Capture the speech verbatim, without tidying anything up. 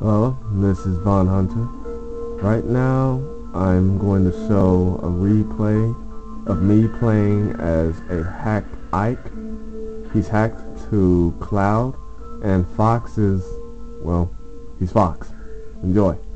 Hello, this is Von Hunter. Right now, I'm going to show a replay of me playing as a hacked Ike. He's hacked to Cloud, and Fox is, well, he's Fox. Enjoy.